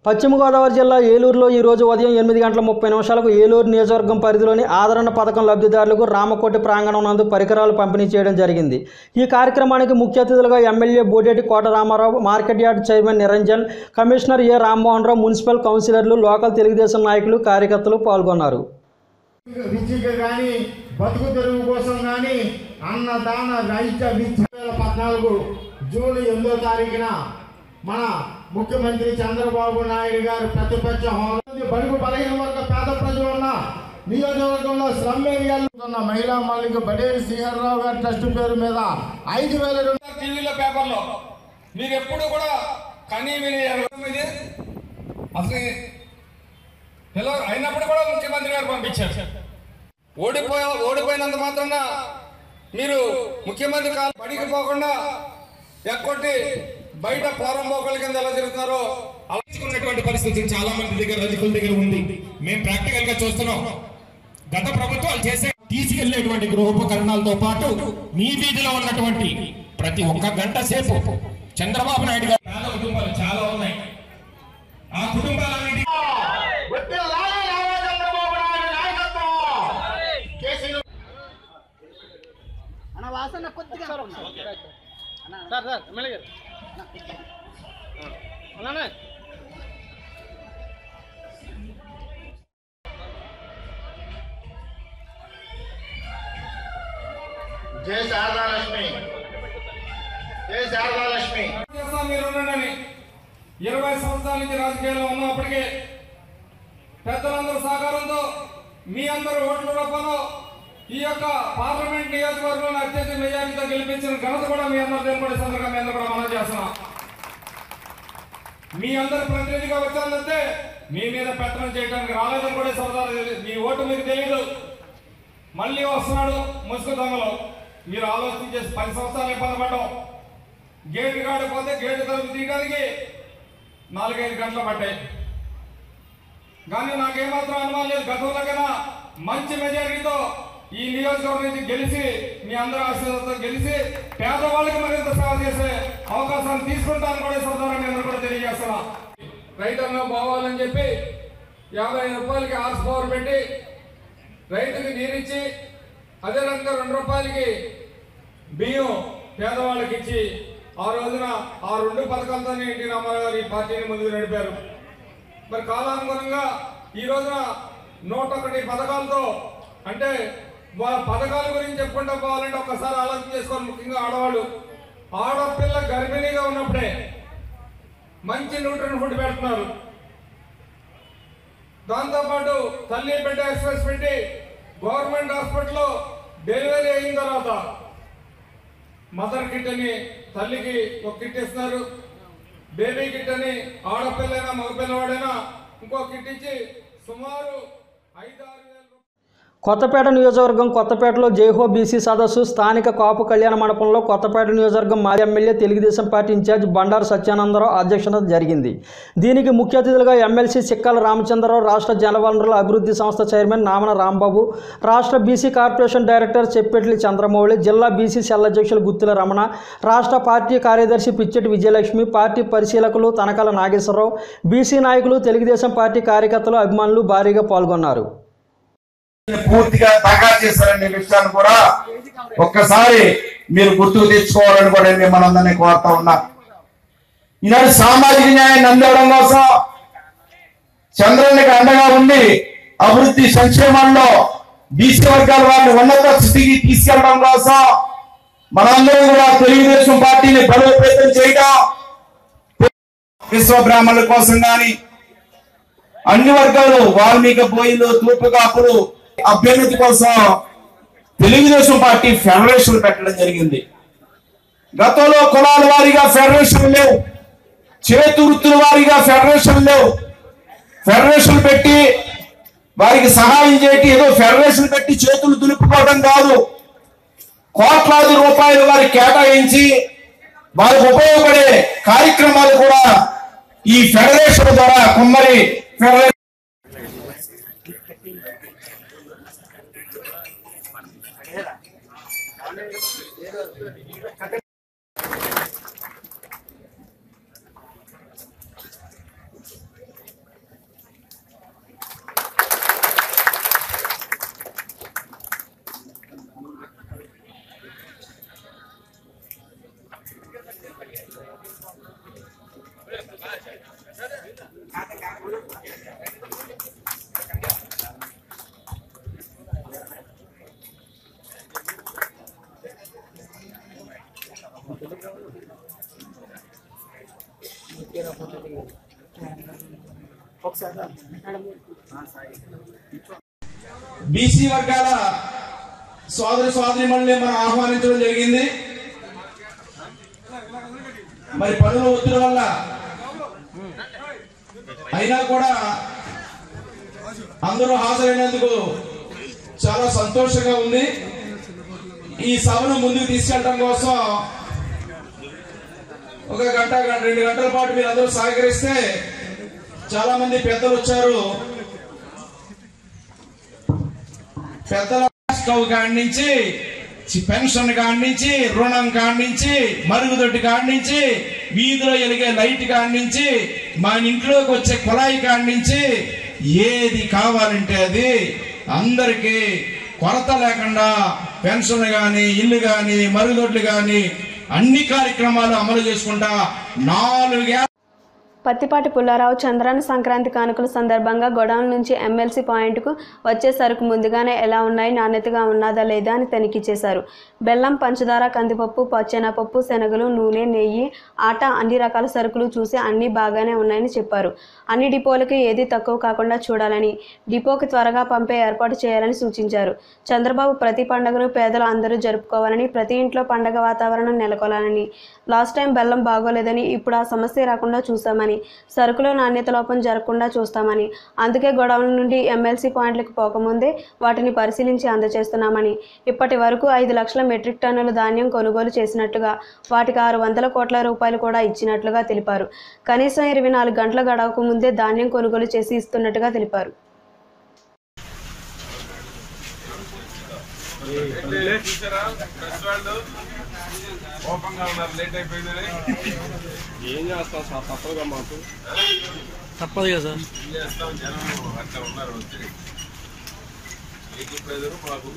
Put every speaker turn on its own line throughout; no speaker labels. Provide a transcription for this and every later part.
పశ్చిమ గోదావరి జిల్లా ఏలూరులో ఈ రోజు ఉదయం 8:30 ఏలూరు నియోజకవర్గం పరిధిలోని ఆదరణ పథకం లబ్ధిదారులకు రామకోటి ప్రాంగణం నందు పరికరాలు పంపిణీ చేయడం జరిగింది. ఈ కార్యక్రమానికి ముఖ్య అతిథులుగా MLA Bodeti Kota Ramarao, market yard chairman Niranjan, commissioner A Rammohan Rao, municipal కౌన్సిలర్లు, లోకల్ తెలుగుదేశం నాయకులు, కార్యకర్తలు పాల్గొన్నారు.
విద్యకు కానీ బతుకు తెరువు కోసం కానీ అన్నదాన రహిత విద్య 2014 జూన్ 8వ తారీఖున మన ముఖ్యమంత్రి చంద్రబాబు నాయుడు గారు ప్రతిపక్ష హోదా బడుగు బలహీన వర్గ పేద ప్రజలు ఉన్న నియోజకవర్గంలో స్లమ్ ఏరియాలో ఉన్న మహిళా మాలిక బడేరి శ్రీహర్రావు గారి ట్రస్ట్ పేరు మీద 5,000
టీవీలో పేపర్లో మీరు ఎప్పుడు కూడా కనీ విని అసలు అయినప్పుడు కూడా ముఖ్యమంత్రి గారు పంపించారు. ఓడిపోయినంత మాత్రాన మీరు ముఖ్యమంత్రి కాలు బడికి పోకుండా ఎక్కొట్టి బయట ప్రారంభోకల కింద ఎలా జరుగుతున్నారో
అలచుకున్నటువంటి పరిస్థితి చాలా మంది దగ్గర రజకుల దగ్గర ఉంది. మేము ప్రాక్టికల్ గా చూస్తున్నాం. గత ప్రభుత్వాలు చేసే తీసుకెళ్లేటువంటి గృహోపకరణాలతో పాటు మీ వీధిలో ఉన్నటువంటి ప్రతి ఒక్క గంట సేపు చంద్రబాబు నాయుడు గారు పేద కుటుంబాలు చాలా ఉన్నాయి. ఆ కుటుంబాలన్నిటి
జై శారదాలక్ష్మి, జై శారదాలక్ష్మి.
20 సంవత్సరాల నుంచి రాజకీయాల్లో ఉన్నప్పటికీ పెద్దలందరూ సహకారంతో మీ అందరూ ఓట్ల రూపంలో ఈ యొక్క పార్లమెంట్ నియోజకవర్గంలో అత్యధిక మెజారిటీతో గెలిపించిన ఘనత కూడా మీ అందరూ తెలుపడే సందర్భంగా మీ అందరూ కూడా మనం చేస్తున్నాం. మీ అందరు ప్రతినిధిగా వచ్చారంటే మీ మీద పెత్తనం చేయడానికి రాలేదని కూడా సోదరు, మీ ఓటు మీకు తెలియదు. మళ్ళీ వస్తున్నాడు ముసుగు దొంగలు. మీరు ఆలోచన చేసి 10 సంవత్సరాలు ఇబ్బంది పడ్డాం. గేటు కాడిపోతే గేటు తలుపు తీయడానికి 4-5 గంటలు పడ్డాయి. కానీ నాకేమాత్రం అనుమానం లేదు. గతంలో కన్నా మంచి మెజారిటీతో ఈ నియోజకవర్గం నుంచి గెలిచి మీ అందరూ ఆశీర్వాదంతో గెలిచి పేదవాళ్ళకి మరింత సేవ చేసే అవకాశాన్ని తీసుకుంటాను కూడా సోదరు మీ అందరూ కూడా తెలియజేస్తున్నా. రైతాంగం బావాలని చెప్పి 50 రూపాయలకి హార్స్ పవర్ పెట్టి రైతుకి నీరిచ్చి, అదే రకంగా 2 రూపాయలకి బియ్యం పేదవాళ్ళకి ఇచ్చి ఆ రోజున ఆ 2 పథకాలతోనే ఎన్టీ రామారావు గారు ఈ పార్టీని ముందుకు నడిపారు. మరి కాలానుగుణంగా ఈ రోజున 101 పథకాలతో, అంటే వాళ్ళ పథకాల గురించి చెప్పుకుంటూ పోవాలంటే ఒక్కసారి ఆలోచన చేసుకోవాలి. ముఖ్యంగా ఆడవాళ్ళు, ఆడపిల్ల గర్భిణీగా ఉన్నప్పుడే మంచి న్యూట్రిషన్ ఫుడ్ పెడుతున్నారు. దాంతోపాటు తల్లి బిడ్డ ఎక్స్ప్రెస్ పెట్టి గవర్నమెంట్ హాస్పిటల్లో డెలివరీ అయిన తర్వాత మదర్ కిట్ అని తల్లికి ఒక కిట్ ఇస్తున్నారు. బేబీ కిట్ అని ఆడపిల్లైనా మగపిల్లవాడైనా ఇంకో కిట్ ఇచ్చి సుమారు 5-6
కొత్తపేట నియోజకవర్గం కొత్తపేటలో జైహో బీసీ సదస్సు స్థానిక కాపు కళ్యాణ మండపంలో కొత్తపేట నియోజకవర్గం మాజీ MLA Telugudesam party incharge Bandaru Satyanandarao అధ్యక్షత జరిగింది. దీనికి ముఖ్య అతిథులుగా ఎమ్మెల్సీ చిక్కాల రామచంద్రరావు, రాష్ట్ర జలవనరుల అభివృద్ధి సంస్థ చైర్మన్ నామన రాంబాబు, రాష్ట్ర BC corporation director Cheppetli Chandramouli, జిల్లా బీసీ సెల్ అధ్యక్షులు గుత్తుల రమణ, రాష్ట్ర పార్టీ కార్యదర్శి పిచ్చెటి విజయలక్ష్మి, పార్టీ పరిశీలకులు తనకాల నాగేశ్వరరావు, బీసీ నాయకులు, తెలుగుదేశం పార్టీ కార్యకర్తలు, అభిమానులు భారీగా పాల్గొన్నారు.
పూర్తిగా దగా చేశారనే విషయాన్ని కూడా ఒక్కసారి మీరు గుర్తుకు తెచ్చుకోవాలని కూడా నేను మనందరినీ కోరుతా ఉన్నా. ఈనాడు సామాజిక న్యాయాన్ని అందించడం కోసం, చంద్రునికి అండగా ఉండి అభివృద్ధి సంక్షేమంలో బీసీ వర్గాల వారిని ఉన్నత స్థితికి తీసుకెళ్లడం కోసం మనందరూ కూడా తెలుగుదేశం పార్టీని బలోపేతం చేయడం, విశ్వ బ్రాహ్మణుల కోసం కానీ అన్ని వర్గాలు వాల్మీకి బోయిలు, తూర్పు కాపులు అభ్యున్నతి కోసం తెలుగుదేశం పార్టీ ఫెడరేషన్ పెట్టడం జరిగింది. గతంలో కులాల వారీగా ఫెడరేషన్ లేవు, చేతు వృత్తుల వారీగా ఫెడరేషన్ లేవు. ఫెడరేషన్ పెట్టి వారికి సహాయం చేయటి ఏదో ఫెడరేషన్ పెట్టి చేతులు దులుపుకోవడం కాదు, కోట్లాది రూపాయలు వారికి కేటాయించి వారికి ఉపయోగపడే కార్యక్రమాలు కూడా ఈ ఫెడరేషన్ ద్వారా కుమ్మరి ఫెడరేషన్ బీసీ వర్గాల సోదరిమణుల్ని మనం ఆహ్వానించడం జరిగింది. మరి పనుల ఒత్తిడి వల్ల అయినా కూడా అందరూ హాజరైనందుకు చాలా సంతోషంగా ఉంది. ఈ సభను ముందుకు తీసుకెళ్ళడం కోసం ఒక గంట 2 గంటల పాటు మీరు అందరూ సహకరిస్తే, చాలా మంది పెద్దలు వచ్చారు. పెద్దల స్టవ్ కాడి నుంచి, పెన్షన్ కాడి నుంచి, రుణం కాడి నుంచి, మరుగుదొడ్డి కాడి నుంచి, వీధిలో వెలిగే లైట్ కాడి నుంచి, మన ఇంట్లోకి వచ్చే కుళాయి కాడి నుంచి ఏది కావాలంటే అది అందరికీ కొరత లేకుండా పెన్షన్ గాని, ఇల్లు గాని, మరుగుదొడ్లు గాని అన్ని కార్యక్రమాలు అమలు చేసుకుంటా 4
పత్తిపాటి పుల్లారావు చంద్రాన సంక్రాంతి కానుకల సందర్భంగా గొడౌన్ నుంచి ఎమ్మెల్సీ పాయింట్కు వచ్చే సరుకు ముందుగానే ఎలా ఉన్నాయి, నాణ్యతగా ఉన్నదా లేదా అని తనిఖీ చేశారు. బెల్లం, పంచదార, కందిపప్పు, పచ్చెనపప్పు, శనగలు, నూనె, నెయ్యి, ఆట అన్ని రకాల సరుకులు చూసి అన్నీ బాగానే ఉన్నాయని చెప్పారు. అన్ని డిపోలకి ఏది తక్కువ కాకుండా చూడాలని, డిపోకి త్వరగా పంపే ఏర్పాటు చేయాలని సూచించారు. చంద్రబాబు ప్రతి పండుగను పేదలు అందరూ జరుపుకోవాలని, ప్రతి ఇంట్లో పండగ వాతావరణం నెలకొలాలని, లాస్ట్ టైం బెల్లం బాగోలేదని ఇప్పుడు ఆ సమస్య రాకుండా చూసామని, సరుకులో నాణ్యత లోపం జరగకుండా చూస్తామని, అందుకే గొడవల నుండి ఎమ్మెల్సీ పాయింట్లకు పోకముందే వాటిని పరిశీలించి అందజేస్తున్నామని, ఇప్పటి వరకు 5 లక్షల మెట్రిక్ టన్నుల ధాన్యం కొనుగోలు చేసినట్టుగా, వాటికి 600 కోట్ల రూపాయలు కూడా ఇచ్చినట్లుగా తెలిపారు. కనీసం 24 గంటల గడవకు ముందే ధాన్యం కొనుగోలు చేసి ఇస్తున్నట్టుగా తెలిపారు.
ఏం చేస్తాం సార్, తప్పదుగా మాకు,
తప్పదు కదా సార్.
చేస్తాం. జనం అట్లా ఉన్నారు, వచ్చి మీకు ప్రజలు మాకు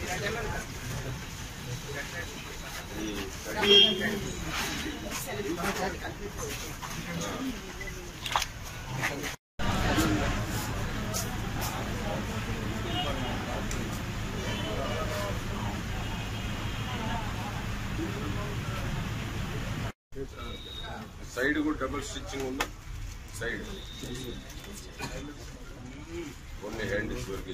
సైడ్ కూడా డబుల్ స్టిచ్చింగ్ ఉంది. సైడ్ కొన్ని హ్యాండ్ వరకు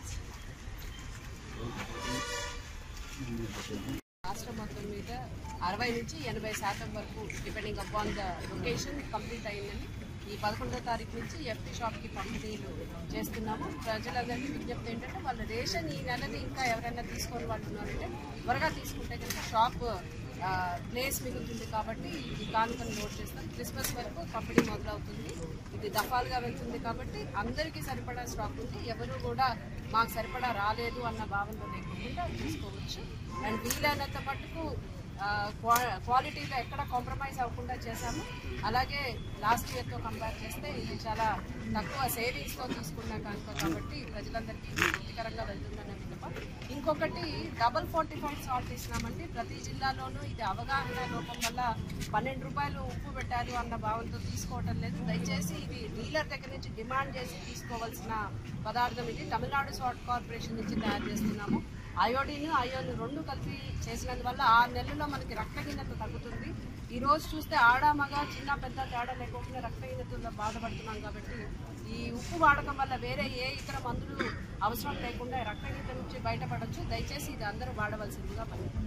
రాష్ట్రం మొత్తం మీద 60 నుంచి 80% వరకు depending upon the location complete అయిందని ఈ 11వ తారీఖు నుంచి ఎఫ్టీ షాప్కి పంపిణీలు చేస్తున్నాము. ప్రజలందరికీ విజ్ఞప్తి ఏంటంటే, వాళ్ళ రేషన్ ఈ నెలది ఇంకా ఎవరైనా తీసుకొని వాళ్ళు ఉన్నారంటే త్వరగా తీసుకుంటే కనుక షాప్ ప్లేస్ మిగులుతుంది. కాబట్టి ఈ కానుకను నోట్ చేస్తాం. క్రిస్మస్ వరకు పంపిణీ మొదలవుతుంది. ఇది దఫాలుగా వెళ్తుంది కాబట్టి అందరికీ సరిపడా స్టాక్ ఉంది. ఎవరు కూడా మాకు సరిపడా రాలేదు అన్న భావనలో లేకుండా తీసుకోవచ్చు. అండ్ వీలైనంత మటుకు క్వాలిటీలో ఎక్కడ కాంప్రమైజ్ అవ్వకుండా చేశాము. అలాగే లాస్ట్ ఇయర్తో కంపేర్ చేస్తే ఇది చాలా తక్కువ సేవింగ్స్తో తీసుకున్న కనుక కాబట్టి ప్రజలందరికీ తృప్తికరంగా వెళ్తుందని విన్నప. ఇంకొకటి డబల్ ఫోర్టిఫైడ్ సాల్ట్ ఇస్తున్నామండి. ప్రతి జిల్లాలోనూ ఇది అవగాహన లోపం వల్ల 12 రూపాయలు ఉప్పు పెట్టారు అన్న భావంతో తీసుకోవటం లేదు. దయచేసి ఇది డీలర్ దగ్గర నుంచి డిమాండ్ చేసి తీసుకోవాల్సిన పదార్థం. ఇది తమిళనాడు సాల్ట్ కార్పొరేషన్ నుంచి తయారు చేస్తున్నాము. అయోడిన్, అయోన్ 2 కలిపి చేసినందువల్ల 6 నెలల్లో మనకి రక్తహీనత తగ్గుతుంది. ఈ రోజు చూస్తే ఆడ మగ చిన్న పెద్ద తేడా లేకుండా రక్తహీనతతో బాధపడుతున్నాం. కాబట్టి ఈ ఉప్పు వాడకం వల్ల వేరే ఏ ఇతర మందులు అవసరం లేకుండా రక్తహీనత నుంచి బయటపడవచ్చు. దయచేసి ఇది అందరూ వాడవలసిందిగా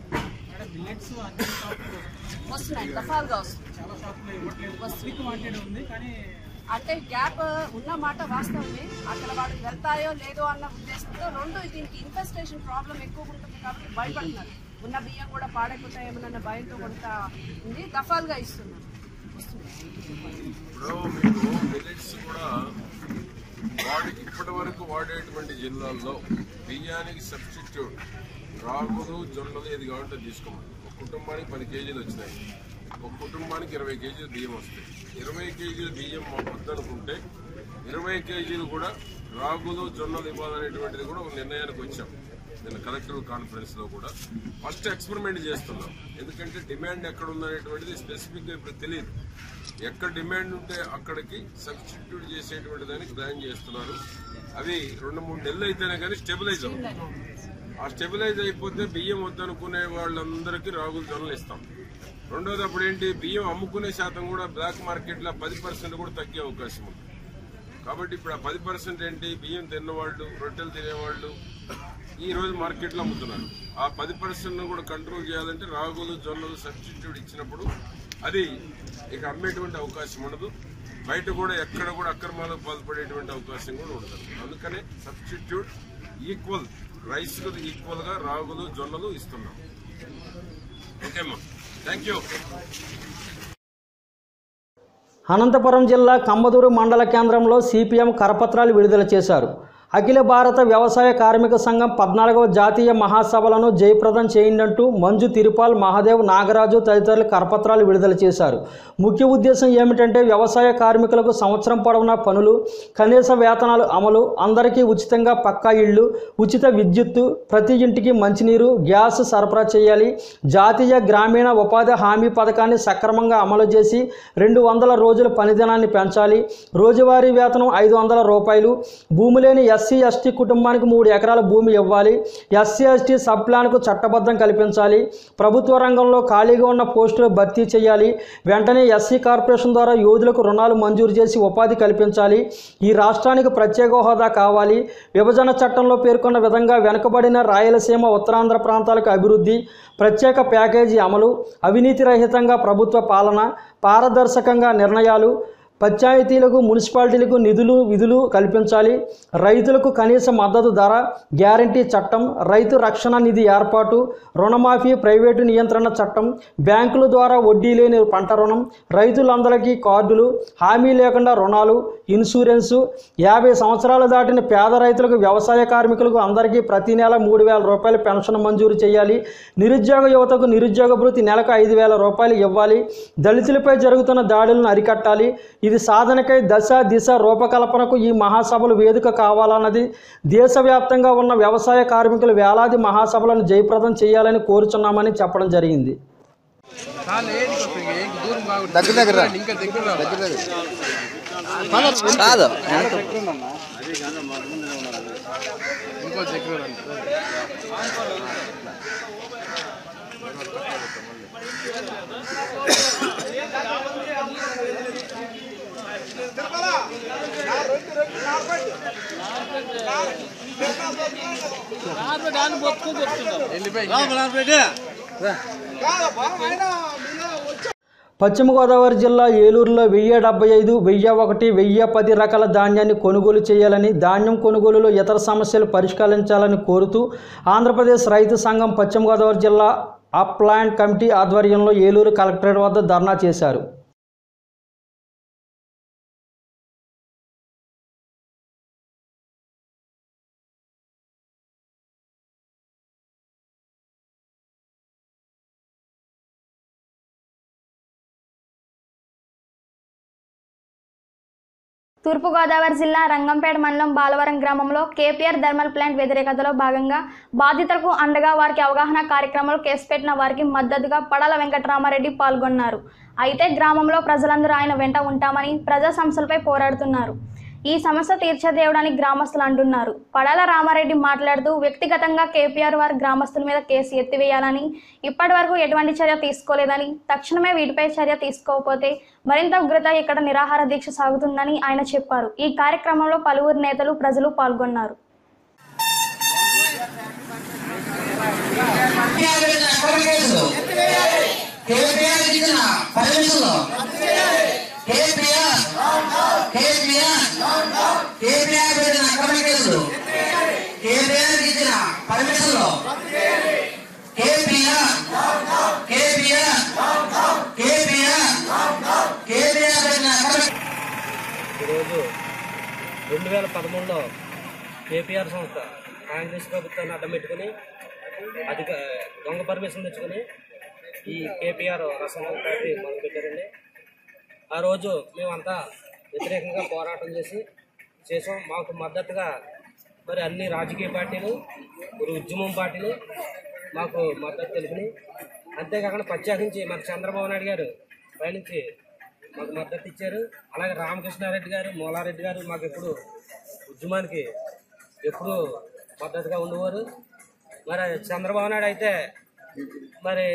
వస్తున్నాయి. దఫాలుగా వస్తుంది. అంటే గ్యాప్ ఉన్న మాట వాస్తవమే. అక్కడ వాళ్ళు వెళ్తాయో లేదో అన్న ఉద్దేశంతో 2 దీనికి ఇన్ఫెస్టేషన్ ప్రాబ్లం ఎక్కువ ఉంటుంది కాబట్టి భయపడుతున్నారు. ఉన్న బియ్యం కూడా పాడైపోతాయేమోనన్న భయంతో కొంత ఉంది. దఫాలుగా ఇస్తున్నారు.
ఇప్పుడు మీకు మిల్లెట్స్ కూడా ఇప్పటి వరకు వాడేటువంటి జిల్లాల్లో బియ్యానికి సబ్స్టిట్యూట్ రాగులు, జొన్నలు ఏది కావాలంటే తీసుకోమని. ఒక కుటుంబానికి 10 కేజీలు వచ్చినాయి. ఒక కుటుంబానికి 20 కేజీలు బియ్యం వస్తాయి. 20 కేజీలు బియ్యం వద్దనుకుంటే 20 కేజీలు కూడా రాగులు, జొన్నలు ఇవ్వాలనేటువంటిది కూడా ఒక నిర్ణయానికి వచ్చాం. నేను కలెక్టర్ కాన్ఫరెన్స్ లో కూడా ఫస్ట్ ఎక్స్పెరిమెంట్ చేస్తున్నాం. ఎందుకంటే డిమాండ్ ఎక్కడ ఉందనేటువంటిది స్పెసిఫిక్ గా ఇప్పుడు తెలియదు. ఎక్కడ డిమాండ్ ఉంటే అక్కడికి సబ్స్టిట్యూట్ చేసేటువంటి దానికి ప్లాన్ చేస్తున్నారు. అవి 2-3 నెలలు అయితేనే కానీ స్టెబిలైజ్ అవుతుంది. ఆ స్టెబిలైజ్ అయిపోతే బియ్యం వద్దనుకునే వాళ్ళందరికీ రాగులు, జొన్నలు ఇస్తాం.
రెండోది అప్పుడు ఏంటి, బియ్యం అమ్ముకునే శాతం కూడా బ్లాక్ మార్కెట్లో 10% కూడా తగ్గే అవకాశం ఉంది. కాబట్టి ఇప్పుడు ఆ 10% ఏంటి, బియ్యం తిన్నవాళ్ళు, రొట్టెలు తినేవాళ్ళు ఈ రోజు మార్కెట్లో అమ్ముతున్నారు. ఆ 10% కూడా కంట్రోల్ చేయాలంటే రాగులు, జొన్నలు సబ్స్టిట్యూట్ ఇచ్చినప్పుడు అది ఇక అమ్మేటువంటి అవకాశం ఉండదు. బయట కూడా ఎక్కడ కూడా అక్రమాలకు పాల్పడేటువంటి అవకాశం కూడా ఉండదు. అందుకనే సబ్స్టిట్యూట్ ఈక్వల్ రైస్కు ఈక్వల్గా రాగులు, జొన్నలు ఇస్తున్నాం. ఓకేమ్మా, థ్యాంక్ యూ.
అనంతపురం జిల్లా కమ్మదూరు మండల కేంద్రంలో సిపిఎం కరపత్రాలు విడుదల చేశారు. అఖిల భారత వ్యవసాయ కార్మిక సంఘం 14వ జాతీయ మహాసభలను జయప్రదం చేయండంటూ మంజు తిరుపాల్, మహాదేవ్, నాగరాజు తదితరులు కరపత్రాలు విడుదల చేశారు. ముఖ్య ఉద్దేశం ఏమిటంటే వ్యవసాయ కార్మికులకు సంవత్సరం పొడవునా పనులు, కనీస వేతనాలు అమలు, అందరికీ ఉచితంగా పక్కా ఇళ్లు, ఉచిత విద్యుత్తు, ప్రతి ఇంటికి మంచినీరు, గ్యాస్ సరఫరా చేయాలి, జాతీయ గ్రామీణ ఉపాధి హామీ పథకాన్ని సక్రమంగా అమలు చేసి 200 రోజుల పనిదినాన్ని పెంచాలి, రోజువారీ వేతనం 500 రూపాయలు, భూమి లేని ఎస్సీ ఎస్టీ కుటుంబానికి 3 ఎకరాల భూమి ఇవ్వాలి, ఎస్సీ ఎస్టీ సబ్ ప్లాన్కు చట్టబద్ధం కల్పించాలి, ప్రభుత్వ రంగంలో ఖాళీగా ఉన్న పోస్టులు భర్తీ చేయాలి, వెంటనే ఎస్సీ కార్పొరేషన్ ద్వారా యోధులకు రుణాలు మంజూరు చేసి ఉపాధి కల్పించాలి, ఈ రాష్ట్రానికి ప్రత్యేక హోదా కావాలి, విభజన చట్టంలో పేర్కొన్న విధంగా వెనుకబడిన రాయలసీమ, ఉత్తరాంధ్ర ప్రాంతాలకు అభివృద్ధి, ప్రత్యేక ప్యాకేజీ అమలు, అవినీతి రహితంగా ప్రభుత్వ పాలన, పారదర్శకంగా నిర్ణయాలు, పంచాయతీలకు, మున్సిపాలిటీలకు నిధులు, విధులు కల్పించాలి, రైతులకు కనీస మద్దతు ధర, గ్యారంటీ చట్టం, రైతు రక్షణ నిధి ఏర్పాటు, రుణమాఫీ, ప్రైవేటు నియంత్రణ చట్టం, బ్యాంకుల ద్వారా వడ్డీ లేని పంట రుణం, రైతులందరికీ కార్డులు, హామీ లేకుండా రుణాలు, ఇన్సూరెన్సు, 50 సంవత్సరాలు దాటిన పేద రైతులకు, వ్యవసాయ కార్మికులకు అందరికీ ప్రతి నెల 3,000 రూపాయల పెన్షన్ మంజూరు చేయాలి, నిరుద్యోగ యువతకు నిరుద్యోగ భృతి నెలకు 5,000 రూపాయలు ఇవ్వాలి, దళితులపై జరుగుతున్న దాడులను అరికట్టాలి. ఇది సాధనకై దశ దిశ రూపకల్పనకు ఈ మహాసభలు వేదిక కావాలన్నది. దేశవ్యాప్తంగా ఉన్న వ్యవసాయ కార్మికులు వేలాది మహాసభలను జయప్రదం చేయాలని కోరుచున్నామని చెప్పడం జరిగింది. పశ్చిమ గోదావరి జిల్లా ఏలూరులో 1075, 1001, 1010 రకాల ధాన్యాన్ని కొనుగోలు చేయాలని, ధాన్యం కొనుగోలులో ఇతర సమస్యలు పరిష్కరించాలని కోరుతూ ఆంధ్రప్రదేశ్ రైతు సంఘం పశ్చిమ గోదావరి జిల్లా అప్లాంట్ కమిటీ ఆధ్వర్యంలో ఏలూరు కలెక్టరేట్ వద్ద ధర్నా చేశారు.
తూర్పుగోదావరి జిల్లా రంగంపేట మండలం బాలవరం గ్రామంలో కేపీఆర్ థర్మల్ ప్లాంట్ వ్యతిరేకతలో భాగంగా బాధితులకు అండగా వారికి అవగాహన కార్యక్రమంలో కేసు పెట్టిన వారికి మద్దతుగా పడాల వెంకటరామారెడ్డి పాల్గొన్నారు. అయితే గ్రామంలో ప్రజలందరూ ఆయన వెంట ఉంటామని ప్రజా సమస్యలపై పోరాడుతున్నారు. ఈ సమస్య తీర్చేదేవుడని గ్రామస్తులు అంటున్నారు. పడాల రామారెడ్డి మాట్లాడుతూ వ్యక్తిగతంగా కేపీఆర్ వారు గ్రామస్తుల మీద కేసు ఎత్తివేయాలని, ఇప్పటి వరకు ఎటువంటి చర్య తీసుకోలేదని, తక్షణమే వీటిపై చర్య తీసుకోకపోతే మరింత ఉగ్రత ఇక్కడ నిరాహార దీక్ష సాగుతుందని ఆయన చెప్పారు. ఈ కార్యక్రమంలో పలువురు నేతలు, ప్రజలు పాల్గొన్నారు.
ఈరోజు 2013లో కేపీఆర్ సంస్థ కాంగ్రెస్ ప్రభుత్వాన్ని అడ్డం పెట్టుకుని దొంగ పర్మిషన్ తెచ్చుకుని ఈ కేపీఆర్ రసాయన ఫ్యాక్టరీ మొదలుపెట్టారండి. ఆ రోజు మేమంతా వ్యతిరేకంగా పోరాటం చేసాం. మాకు మద్దతుగా మరి అన్ని రాజకీయ పార్టీలు, మరి ఉద్యమం పార్టీలు మాకు మద్దతు తెలిపినాయి. అంతేకాకుండా ప్రత్యేకించి మరి చంద్రబాబు నాయుడు గారు పైనుంచి మాకు మద్దతు ఇచ్చారు. అలాగే రామకృష్ణారెడ్డి గారు, మూలారెడ్డి గారు మాకు ఎప్పుడు ఉద్యమానికి ఎప్పుడు మద్దతుగా ఉండేవారు. మరి చంద్రబాబు నాయుడు అయితే మరి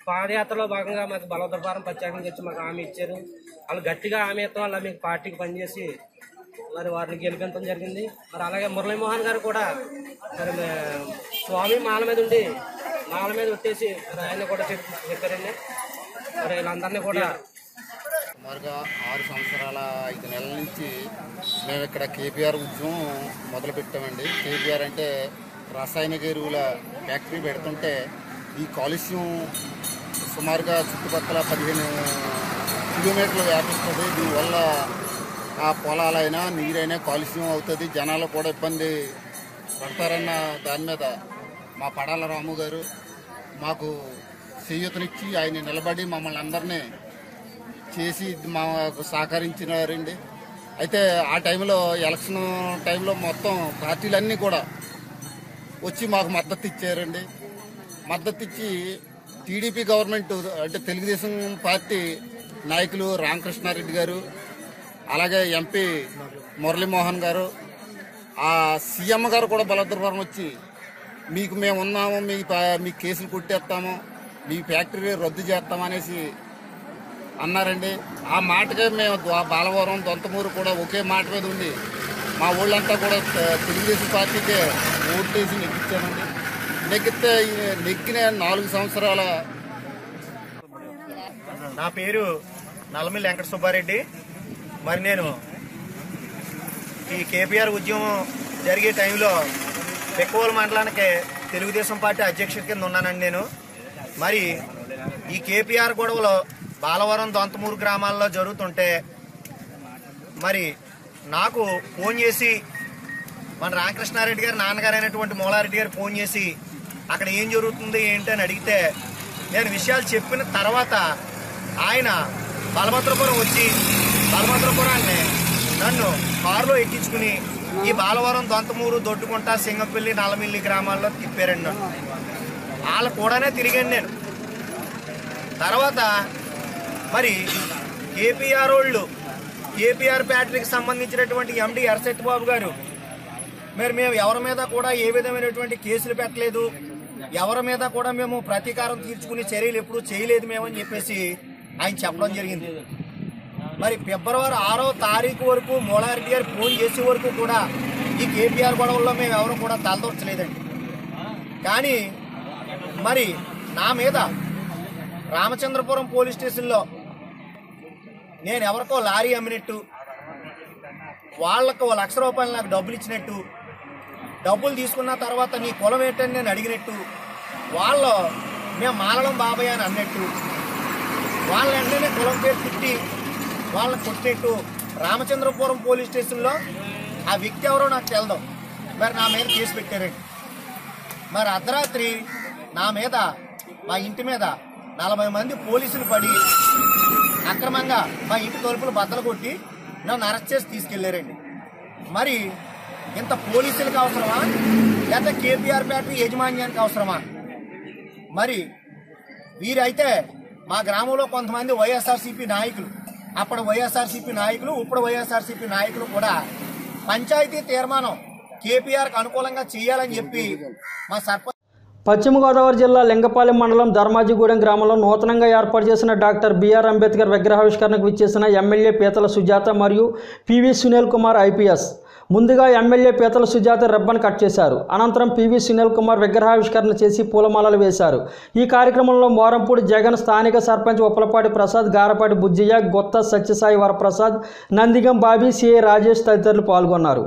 పాదయాత్రలో భాగంగా మాకు బలవద్రపారం ప్రత్యేకంగా వచ్చి మాకు హామీ ఇచ్చారు. వాళ్ళు గట్టిగా హామీ ఇస్తాం, వాళ్ళ మీకు పార్టీకి పనిచేసి మరి వారిని గెలిపించడం జరిగింది. మరి అలాగే మురళీమోహన్ గారు కూడా మరి స్వామి మాల మీద ఉండి మాల మీద వచ్చేసి మరి ఆయన కూడా చెప్పారండి. మరి వీళ్ళందరినీ కూడా
సుమారుగా 6 సంవత్సరాల 5 నెలల నుంచి మేము ఇక్కడ కేపీఆర్ ఉద్యమం మొదలుపెట్టామండి. కేపీఆర్ అంటే రసాయనిక ఎరువుల ఫ్యాక్టరీ పెడుతుంటే ఈ కాలుష్యం సుమారుగా చుట్టుపక్కల 15 కిలోమీటర్లు వ్యాపిస్తుంది. దీనివల్ల ఆ పొలాలైనా నీరైనా కాలుష్యం అవుతుంది, జనాలు కూడా ఇబ్బంది పడతారన్న దాని మీద మా పడాల రాము గారు మాకు చేయూతనిచ్చి ఆయన నిలబడి మమ్మల్ని అందరినీ చేసి మాకు సహకరించినారండి. అయితే ఆ టైంలో ఎలక్షన్ టైంలో మొత్తం పార్టీలన్నీ కూడా వచ్చి మాకు మద్దతు ఇచ్చారండి. మద్దతు ఇచ్చి టీడీపీ గవర్నమెంట్ అంటే తెలుగుదేశం పార్టీ నాయకులు రామకృష్ణారెడ్డి గారు, అలాగే ఎంపీ మురళీమోహన్ గారు, ఆ సీఎం గారు కూడా బలద్రవరం వచ్చి మీకు మేము ఉన్నాము, మీ కేసులు కొట్టేస్తాము, మీ ఫ్యాక్టరీ రద్దు చేస్తామనేసి అన్నారండి. ఆ మాటకే మేము బాలవరం దొంతమూరు కూడా ఒకే మాట మీద ఉండి మా ఊళ్ళంతా కూడా తెలుగుదేశం పార్టీకే ఓట్లేసి నెగ్గించామండి. నెగ్గిన 4 సంవత్సరాల.
నా పేరు నల్లమిల్లి వెంకట సుబ్బారెడ్డి. మరి నేను ఈ కేపీఆర్ ఉద్యమం జరిగే టైంలో పెక్కవోలు మండలానికి తెలుగుదేశం పార్టీ అధ్యక్షుడి కింద ఉన్నానండి నేను. మరి ఈ కేపీఆర్ గొడవలో బాలవరం దొంతమూరు గ్రామాల్లో జరుగుతుంటే మరి నాకు ఫోన్ చేసి మన రామకృష్ణారెడ్డి గారి నాన్నగారు అయినటువంటి మూలారెడ్డి గారు ఫోన్ చేసి అక్కడ ఏం జరుగుతుంది ఏంటి అని అడిగితే నేను విషయాలు చెప్పిన తర్వాత ఆయన బలభద్రపురం వచ్చి బలభద్రపురాన్ని నన్ను కారులో ఎక్కించుకుని ఈ బాలవరం దొంతమూరు దొడ్డుకుంట సింగంపల్లి నల్లమిల్లి గ్రామాల్లో తిప్పారండి. నన్ను వాళ్ళ కూడానే తిరిగాను నేను. తర్వాత మరి కేపీఆర్ వాళ్ళు కేపీఆర్ ఫ్యాక్టరీకి సంబంధించినటువంటి ఎండి ఎర్సెట్ బాబు గారు మరి మేము ఎవరి మీద కూడా ఏ విధమైనటువంటి కేసులు పెట్టలేదు, ఎవరి మీద కూడా మేము ప్రతీకారం తీర్చుకునే చర్యలు ఎప్పుడూ చేయలేదు మేమని చెప్పేసి ఆయన చెప్పడం జరిగింది. మరి ఫిబ్రవరి 6వ తారీఖు వరకు మూలారెడ్డి గారు ఫోన్ చేసే వరకు కూడా ఈ కేపీఆర్ గొడవల్లో మేము ఎవరు కూడా తలదొరచలేదండి. కానీ మరి నా మీద రామచంద్రపురం పోలీస్ స్టేషన్లో నేను ఎవరికో లారీ అమ్మినట్టు, వాళ్ళకు ₹1,00,000 నాకు డబ్బులు ఇచ్చినట్టు, డబ్బులు తీసుకున్న తర్వాత నీ కులం ఏంటని నేను అడిగినట్టు, వాళ్ళు మేము మాలడం బాబాయ్ అని అన్నట్టు, వాళ్ళ వెంటనే కులం పేరు తిట్టి వాళ్ళని కొట్టినట్టు రామచంద్రపురం పోలీస్ స్టేషన్లో ఆ వ్యక్తి ఎవరో నాకు తెలదు. మరి నా మీద కేసు పెట్టారండి. మరి అర్ధరాత్రి నా మీద మా ఇంటి మీద 40 మంది పోలీసులు పడి అక్రమంగా మా ఇంటి తలుపులు బద్దలు కొట్టి నన్ను అరెస్ట్ చేసి తీసుకెళ్లారండి. మరి ఇంత పోలీసులకు అవసరమా లేదా కేపీఆర్ ఫ్యాక్టరీ యాజమాన్యానికి అవసరమా? మరి వీరైతే మా గ్రామంలో కొంతమంది వైఎస్ఆర్సీపీ నాయకులు, అప్పుడు వైఎస్ఆర్సీపీ నాయకులు, ఇప్పుడు వైఎస్ఆర్సీపీ నాయకులు కూడా పంచాయతీ తీర్మానం కేపీఆర్కి అనుకూలంగా చేయాలని చెప్పి మా సర్పంచ్.
పశ్చిమ గోదావరి జిల్లా లింగపాలెం మండలం ధర్మాజిగూడెం గ్రామంలో నూతనంగా ఏర్పాటు చేసిన డాక్టర్ బిఆర్ అంబేద్కర్ విగ్రహావిష్కరణకు విచ్చేసిన ఎమ్మెల్యే పీతల సుజాత మరియు పివి సునీల్ కుమార్ ఐపీఎస్. ముందుగా MLA Peethala Sujatha ribbon cut చేశారు. అనంతరం పివి సునీల్ కుమార్ విగ్రహావిష్కరణ చేసి పూలమాలలు వేశారు. ఈ కార్యక్రమంలో మోరంపూడి జగన్, స్థానిక సర్పంచ్ ఉప్పలపాటి ప్రసాద్, గారపాటి బుజ్జయ్య, గొత్త సత్యసాయి వరప్రసాద్, నందిగం బాబీ, సిఐ రాజేష్ తదితరులు పాల్గొన్నారు.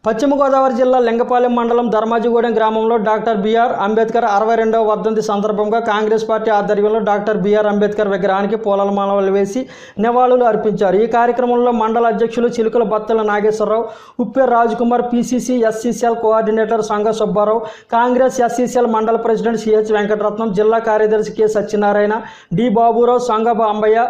పశ్చిమ గోదావరి జిల్లా లింగపాలెం మండలం ధర్మాజిగూడెం గ్రామంలో డాక్టర్ బిఆర్ అంబేద్కర్ 62వ వర్ధంతి సందర్భంగా కాంగ్రెస్ పార్టీ ఆధ్వర్యంలో డాక్టర్ బిఆర్ అంబేద్కర్ విగ్రహానికి పూలమాలలు వేసి నివాళులు అర్పించారు. ఈ కార్యక్రమంలో మండల అధ్యక్షులు Chilukala Battala Nageswararao, Upper Rajkumar, PCC SCCL coordinator Sanga Subbarao, Congress SCCL మండల ప్రెసిడెంట్ సిహెచ్ వెంకటరత్నం, జిల్లా కార్యదర్శి కె సత్యనారాయణ, డి బాబురావు, సంగ అంబయ్య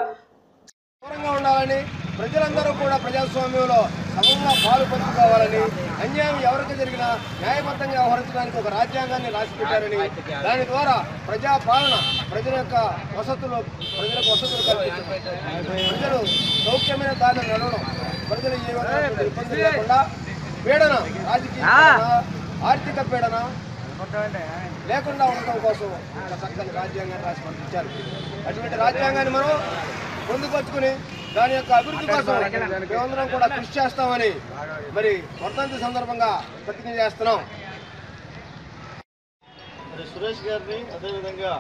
ప్రజలందరూ కూడా ప్రజాస్వామ్యంలో సమంగా పాలు పంచుకోవాలని, అన్యాయం ఎవరికి జరిగినా న్యాయబద్ధంగా వ్యవహరించడానికి ఒక రాజ్యాంగాన్ని రాసిపెట్టారని, దాని ద్వారా ప్రజాపాలన ప్రజల యొక్క ప్రజలకు వసతులు కల్పించడం, ప్రజలు సౌఖ్యమైన దారిని నడవడం, ప్రజలు ఏ విధంగా ఇబ్బందులు లేకుండా పీడన, రాజకీయ ఆర్థిక పీడన లేకుండా ఉండటం కోసం ఒక చక్కని రాజ్యాంగాన్ని రాసి పంపించారు. అటువంటి రాజ్యాంగాన్ని మనం పొందుపరుచుకుని దాని యొక్క అభివృద్ధి కోసం మేమందరం కూడా కృషి చేస్తామని మరి వర్ధంతి సందర్భంగా ప్రతిజ్ఞ చేస్తున్నాం. సురేష్ గారిని అదేవిధంగా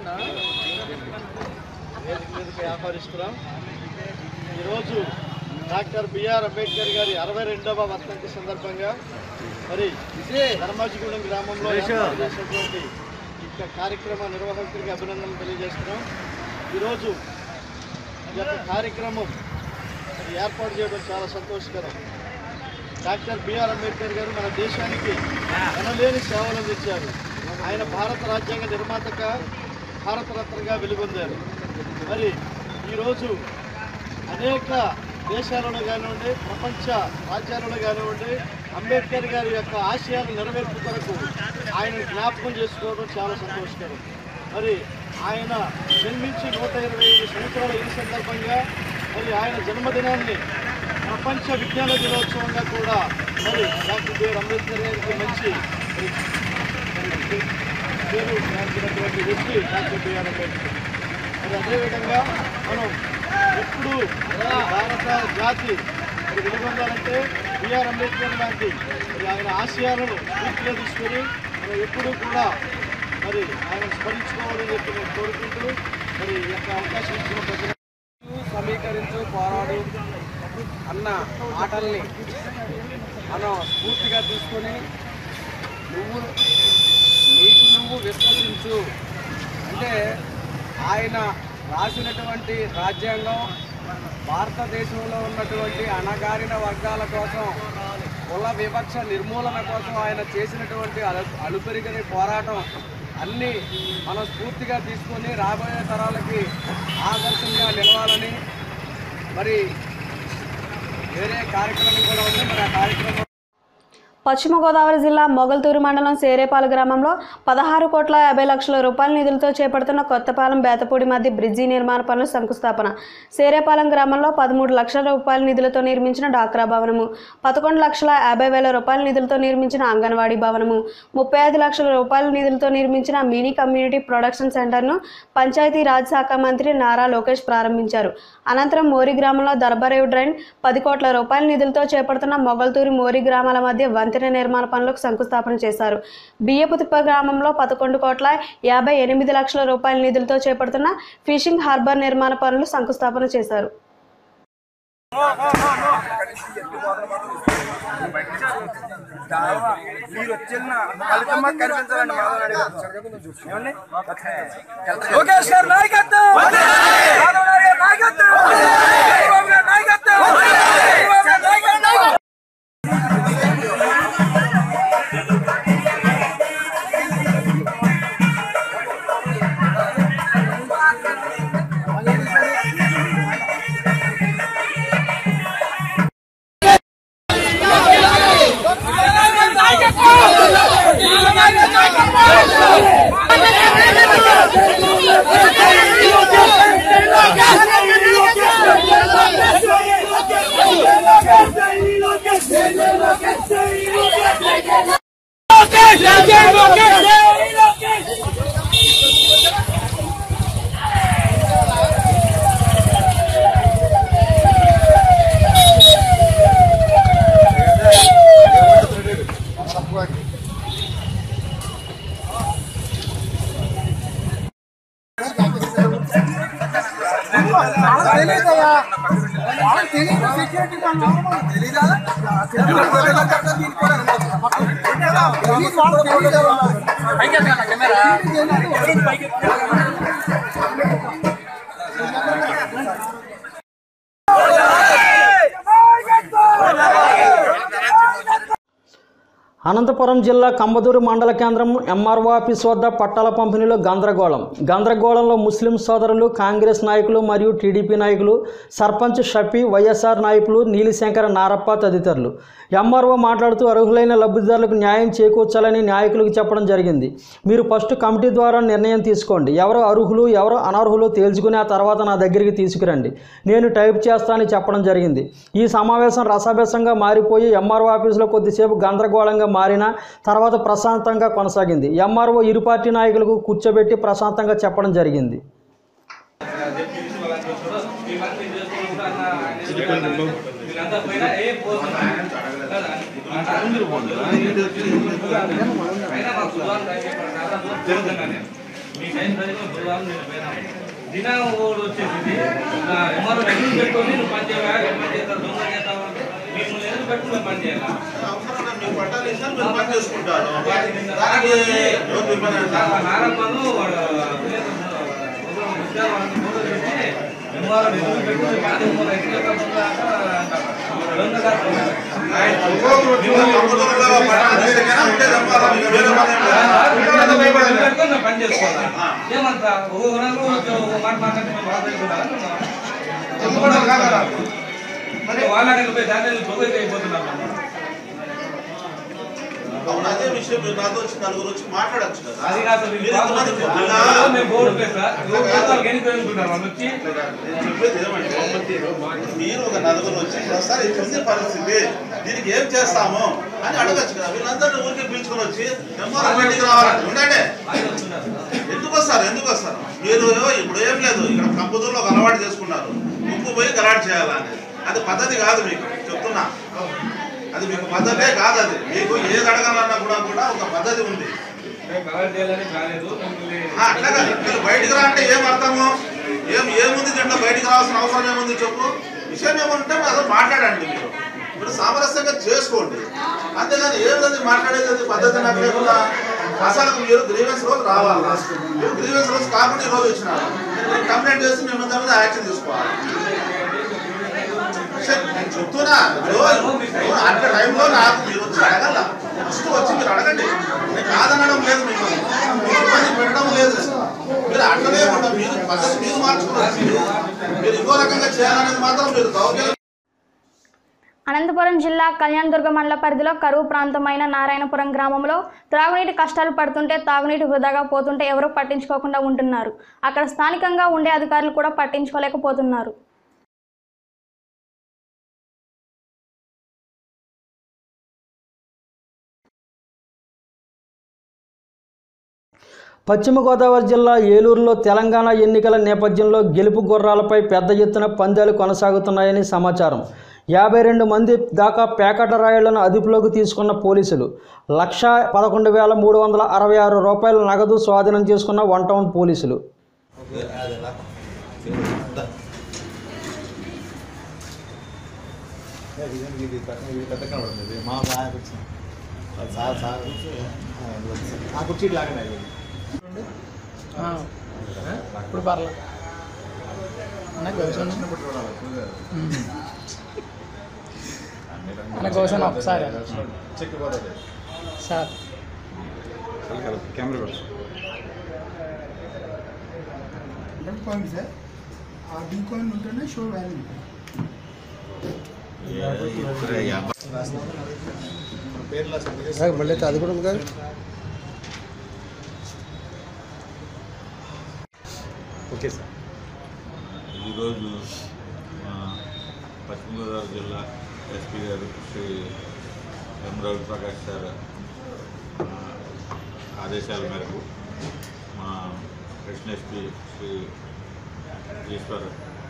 వేదికకి ఆహ్వానిస్తున్నాం. ఈరోజు డాక్టర్ బిఆర్ అంబేద్కర్ గారి 62వ వర్ధంతి సందర్భంగా మరి ధర్మాజిగూడెం గ్రామంలో చేసినటువంటి ఈ కార్యక్రమ నిర్వాహకుడికి అభినందనలు తెలియజేస్తున్నాం. ఈరోజు ఈ యొక్క కార్యక్రమం ఏర్పాటు చేయడం చాలా సంతోషకరం. డాక్టర్ బిఆర్ అంబేద్కర్ గారు మన దేశానికి ఎనలేని సేవలు అందించారు. ఆయన భారత రాజ్యాంగ నిర్మాతగా భారతరత్నగా వెలుగొందారు. మరి ఈరోజు అనేక దేశాలలో కానివ్వండి, ప్రపంచ రాజ్యాలలో కానివ్వండి, అంబేద్కర్ గారి యొక్క ఆశయాలు నెరవేర్పు కొరకు ఆయన జ్ఞాపకం చేసుకోవడం చాలా సంతోషకరం. మరి ఆయన జన్మించి 125 సంవత్సరాల ఈ సందర్భంగా మరి ఆయన జన్మదినాన్ని ప్రపంచ విజ్ఞాన దినోత్సవంగా కూడా మరి డాక్టర్ బిఆర్ అంబేద్కర్ గారికి మంచి పేరు గాంచినటువంటి వ్యక్తి డాక్టర్ బిఆర్ అంబేద్కర్. మరి అదేవిధంగా మనం ఎప్పుడు భారత జాతి మరి వెలుగొందాలంటే బిఆర్ అంబేద్కర్ లాంటి మరి ఆయన ఆశయాలను పూర్తిగా తీసుకొని మనం ఎప్పుడూ కూడా మరి ఆయన స్మరించుకోవాలని చెప్పి నేను కోరుకుంటూ మరి ఈ యొక్క అవకాశం ఇచ్చిన ప్రజలు
సమీకరించు, పోరాడు అన్న మాటల్ని మనం స్ఫూర్తిగా తీసుకొని నీకు విశ్వసించు అంటే ఆయన రాసినటువంటి రాజ్యాంగం భారతదేశంలో ఉన్నటువంటి అణగారిన వర్గాల కోసం, కుల వివక్ష నిర్మూలన కోసం ఆయన చేసినటువంటి అలుపెరుగని పోరాటం అన్నీ మనం స్ఫూర్తిగా తీసుకొని రాబోయే తరాలకి ఆదర్శంగా నిలవాలని మరి వేరే కార్యక్రమం కూడా ఉంది. మరి ఆ కార్యక్రమం
పశ్చిమ గోదావరి జిల్లా మొగల్తూరు మండలం సేరేపాల గ్రామంలో 16,50,00,000 రూపాయల నిధులతో చేపడుతున్న కొత్తపాలెం బేతపూడి మధ్య బ్రిడ్జి నిర్మాణ పనులు శంకుస్థాపన. సేరేపాలెం గ్రామంలో 13 లక్షల రూపాయల నిధులతో నిర్మించిన డాక్రా భవనము, 11,50,000 రూపాయల నిధులతో నిర్మించిన అంగన్వాడీ భవనము, 35 లక్షల రూపాయల నిధులతో నిర్మించిన మినీ కమ్యూనిటీ ప్రొడక్షన్ సెంటర్ను పంచాయతీ రాజ్ శాఖ మంత్రి నారా లోకేష్ ప్రారంభించారు. అనంతరం మోరి గ్రామంలో దర్బారేవు డ్రైన్, 10 కోట్ల రూపాయల నిధులతో చేపడుతున్న మొగల్తూరు మోరి గ్రామాల మధ్య వంతెన నిర్మాణ పనులకు శంకుస్థాపన చేశారు. బియ్యపుతిప్ప గ్రామంలో 11,58,00,000 రూపాయల నిధులతో చేపడుతున్న ఫిషింగ్ హార్బర్ నిర్మాణ పనులు శంకుస్థాపన చేశారు.
అనంతపురం జిల్లా కంబదూరు మండల కేంద్రం ఎంఆర్ఓ ఆఫీస్ వద్ద పట్టాల పంపిణీలో గందరగోళంలో ముస్లిం సోదరులు, కాంగ్రెస్ నాయకులు మరియు టీడీపీ నాయకులు, సర్పంచ్ షఫీ, వైఎస్ఆర్ నాయకులు నీలిశంకర, నారప్ప తదితరులు. ఎంఆర్ఓ మాట్లాడుతూ అర్హులైన లబ్ధిదారులకు న్యాయం చేకూర్చాలని నాయకులకు చెప్పడం జరిగింది. మీరు ఫస్ట్ కమిటీ ద్వారా నిర్ణయం తీసుకోండి, ఎవరు అర్హులు ఎవరు అనర్హులు తేల్చుకుని ఆ తర్వాత నా దగ్గరికి తీసుకురండి, నేను టైప్ చేస్తానని చెప్పడం జరిగింది. ఈ సమావేశం రసాభేసంగా మారిపోయి ఎంఆర్ఓ ఆఫీసులో కొద్దిసేపు గందరగోళంగా మారిన తర్వాత ప్రశాంతంగా కొనసాగింది. ఎంఆర్ఓ ఇరు పార్టీ నాయకులకు కూర్చోబెట్టి ప్రశాంతంగా చెప్పడం జరిగింది.
అదే విషయం మీరు నాతో వచ్చి నలుగురు వచ్చి మాట్లాడచ్చు కదా. చెప్పేది ఏమంటే మీరు ఒక నలుగురు వచ్చి ఒకసారి ఇట్లుంది పరిస్థితి, దీనికి ఏం చేస్తాము అని అడగచ్చు కదా. వీళ్ళందరినీ ఊరికి పిలుచుకొని వచ్చి ఎంఆర్ఓ మీటింగ్ రావాలంటే ఉండండి. ఎందుకు వస్తారు మీరు? ఇప్పుడు ఏం లేదు, ఇక్కడ కంపుదూరులో ఒక అలవాటు చేసుకున్నారు, ముక్కు పోయి గలాట్ చేయాలని. అది పద్ధతి కాదు, మీకు చెప్తున్నా, అది మీకు పద్ధతే కాదు. అది మీకు ఏది అడగాలన్నా కూడా ఒక పద్ధతి ఉంది. అట్లా కాదు, మీరు బయటికి రా అంటే ఏం అర్థము? ఏముంది దీంట్లో బయటికి రావాల్సిన అవసరం ఏముంది చెప్పు? విషయం ఏముంటే అదో మాట్లాడండి. మీరు ఇప్పుడు సామరస్యంగా చేసుకోండి, అంతేగాని ఏం లేదు మాట్లాడేది పద్ధతి నాకు లేకుండా. అసలు మీరు గ్రీవెన్స్ రోజు రావాలి, మీరు గ్రీవెన్స్ రోజు కాకుండా ఈ రోజు వచ్చినారు, కంప్లైంట్ చేసి మేము మీద యాక్షన్ తీసుకోవాలి. నేను చెప్తున్నా, అట్లా టైంలో నాకు మీరు వచ్చి అడగల, ఫస్ట్ వచ్చి మీరు అడగండి. నేను కాదనడం లేదు, మీకు ఇబ్బంది పెట్టడం లేదు. మీరు అట్లనే ఉంటాం, మీరు పద్ధతి మీరు మార్చుకోవచ్చు. మీరు ఇంకో రకంగా చేయాలనేది మాత్రం మీరు దౌర్జన్యం.
అనంతపురం జిల్లా కళ్యాణదుర్గ మండల పరిధిలో కరువు ప్రాంతమైన నారాయణపురం గ్రామంలో త్రాగునీటి కష్టాలు పడుతుంటే తాగునీటి వృధాగా పోతుంటే ఎవరూ పట్టించుకోకుండా ఉంటున్నారు. అక్కడ స్థానికంగా ఉండే అధికారులు కూడా పట్టించుకోలేకపోతున్నారు.
పశ్చిమ గోదావరి జిల్లా ఏలూరులో తెలంగాణ ఎన్నికల నేపథ్యంలో గెలుపు గుర్రాలపై పెద్ద ఎత్తున పందాలు కొనసాగుతున్నాయని సమాచారం. 52 మంది దాకా పేకట రాయుళ్లను అదుపులోకి తీసుకున్న పోలీసులు 1,11,366 రూపాయల నగదు స్వాధీనం చేసుకున్న వన్ టౌన్ పోలీసులు.
ఇప్పుడు పర్లేదు అన్న కోసం ఒకసారి సార్
కెమెరా
పాయింట్ సార్ ఆ డీ కాయిన్ ఉంటేనే షో వాల్యూ.
మళ్ళీ అది కూడా ఉంది కదా.
Okay sir.
ఈరోజు పశ్చిమ గోదావరి జిల్లా ఎస్పీ గారు శ్రీ ఎం రవిప్రకాష్ గారు ఆదేశాల మేరకు మా కృష్ణ ఎస్పీ శ్రీ ఈశ్వర్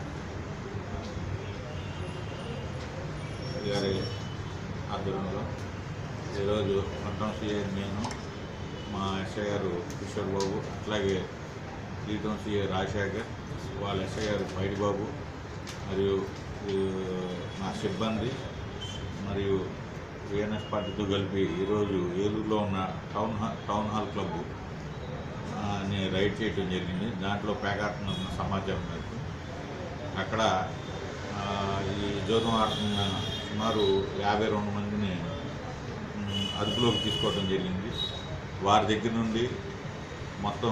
గారి ఆధ్వర్యంలో ఈరోజు మొత్తం సిఐ నేను, మా ఎస్ఐ గారు కిషోర్ బాబు, అట్లాగే లీటం సిఐ రాజశేఖర్, వాళ్ళ ఎస్ఐ గారు మైడి బాబు మరియు నా సిబ్బంది మరియు విఎన్ఎస్ పార్టీతో కలిపి ఈరోజు ఏలూరులో ఉన్న టౌన్ హాల్ క్లబ్ ని రైడ్ చేయడం జరిగింది. దాంట్లో పేకాడుతున్న సమాచారం మేరకు అక్కడ ఈ జోదం ఆడుతున్న సుమారు 52 మందిని అదుపులోకి తీసుకోవడం జరిగింది. వారి దగ్గర నుండి మొత్తం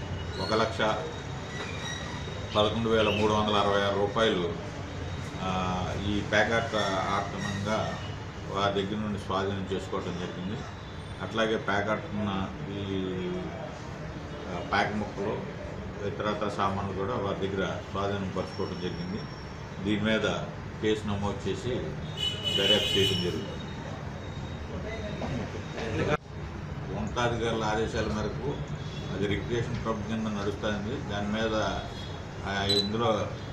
1,11,366 రూపాయలు ఈ పేకాట ఆటంగా వారి దగ్గర నుండి స్వాధీనం చేసుకోవడం జరిగింది. అట్లాగే పేకాడుతున్న ఈ ప్యాక్ ముక్కలు ఇతరత్ర సామాన్లు కూడా వారి దగ్గర స్వాధీనం పరుచుకోవడం జరిగింది. దీని మీద కేసు నమోదు చేసి దర్యాప్తు చేయడం జరుగుతుంది. ఉన్నతాధికారుల ఆదేశాల మేరకు అది రిక్రియేషన్ క్లబ్ కింద నడుస్తుంది. దాని మీద ఇందులో